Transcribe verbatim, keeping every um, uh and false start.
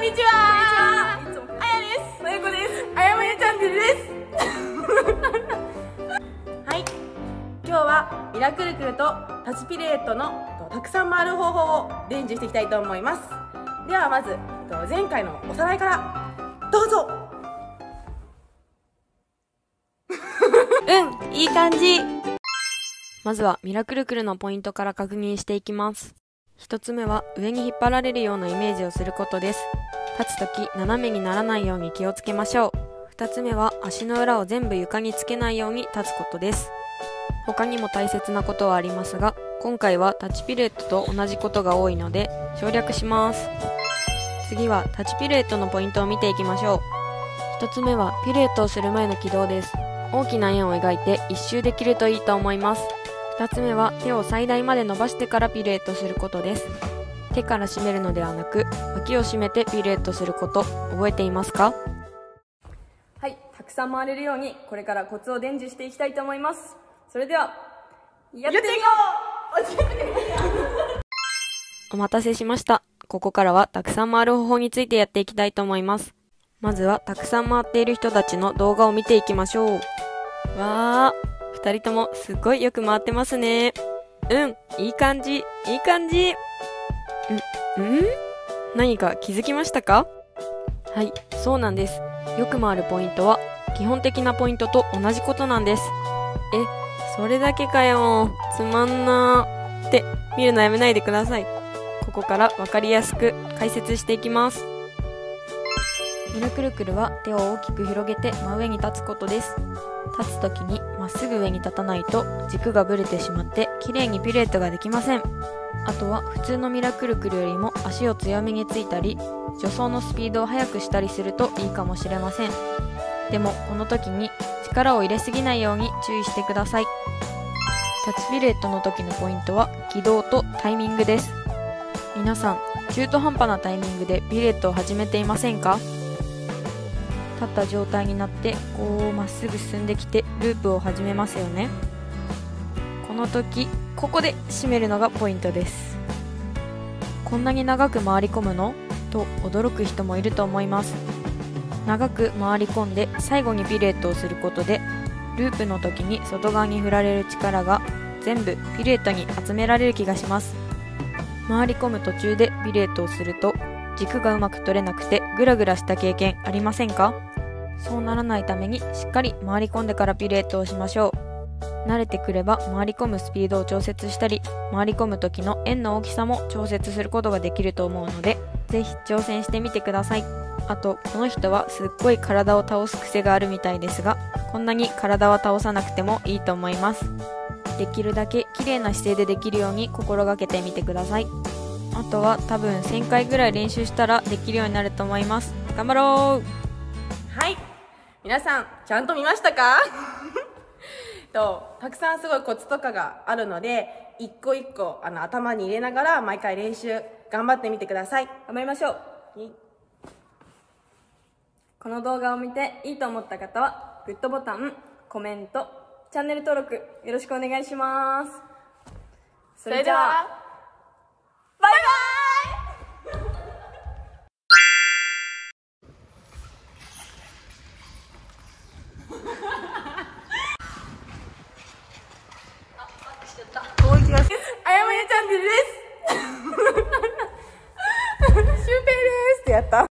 にちは。あやです。まゆこです。あやまゆチャンネルです。はい、今日はミラクルクルとタッチピレートのたくさん回る方法を伝授していきたいと思います。ではまず前回のおさらいからどうぞ。 うん、いい感じ。まずはミラクルクルのポイントから確認していきます。一つ目は上に引っ張られるようなイメージをすることです。立つとき斜めにならないように気をつけましょう。二つ目は足の裏を全部床につけないように立つことです。他にも大切なことはありますが、今回はタッチピレートと同じことが多いので省略します。次はタッチピレートのポイントを見ていきましょう。一つ目はピレートをする前の軌道です。大きな円を描いて一周できるといいと思います。二つ目は手を最大まで伸ばしてからピレートすることです。手から締めるのではなく脇を締めてピレートすること、覚えていますか？ はい、たくさん回れるようにこれからコツを伝授していきたいと思います。それではやっていこう。お待たせしました。ここからはたくさん回る方法についてやっていきたいと思います。まずはたくさん回っている人たちの動画を見ていきましょう。わー、二人ともすっごいよく回ってますね。うん、いい感じ、いい感じ。ん、ん何か気づきましたか？はい、そうなんです。よく回るポイントは基本的なポイントと同じことなんです。え、それだけかよ。つまんなーって見るのやめないでください。ここからわかりやすく解説していきます。ミラクルクルは手を大きく広げて真上に立つことです。立つときにまっすぐ上に立たないと軸がぶれてしまって綺麗にピレートができません。あとは普通のミラクルクルよりも足を強めについたり助走のスピードを速くしたりするといいかもしれません。でもこの時に力を入れすぎないように注意してください。タッチピレートの時のポイントは軌道とタイミングです。皆さん中途半端なタイミングでピレートを始めていませんか？立った状態になってこうまっすぐ進んできてループを始めますよね。この時ここで締めるのがポイントです。こんなに長く回り込むの？と驚く人もいると思います。長く回り込んで最後にピレートをすることでループの時に外側に振られる力が全部ピレートに集められる気がします。回り込む途中でピレートをすると軸がうまく取れなくてグラグラした経験ありませんか？そうならないためにしっかり回り込んでからピレートをしましょう。慣れてくれば回り込むスピードを調節したり回り込む時の円の大きさも調節することができると思うのでぜひ挑戦してみてください。あとこの人はすっごい体を倒す癖があるみたいですがこんなに体は倒さなくてもいいと思います。できるだけ綺麗な姿勢でできるように心がけてみてください。あとは多分せんかいぐらい練習したらできるようになると思います。頑張ろう。 はい、皆さんちゃんと見ましたか？とたくさんすごいコツとかがあるので一個一個あの頭に入れながら毎回練習頑張ってみてください。頑張りましょう。この動画を見ていいと思った方はグッドボタン、コメント、チャンネル登録よろしくお願いします。それじゃあバイバーイ。あやまゆチャンネルです。シュウペイですってやった。